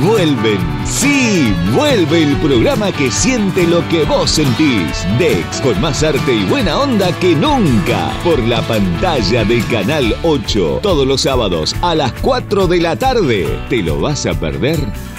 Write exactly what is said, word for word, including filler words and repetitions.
vuelven. Sí, vuelve el programa que siente lo que vos sentís. Dex, con más arte y buena onda que nunca. Por la pantalla de Canal ocho. Todos los sábados a las cuatro de la tarde. ¿Te lo vas a perder?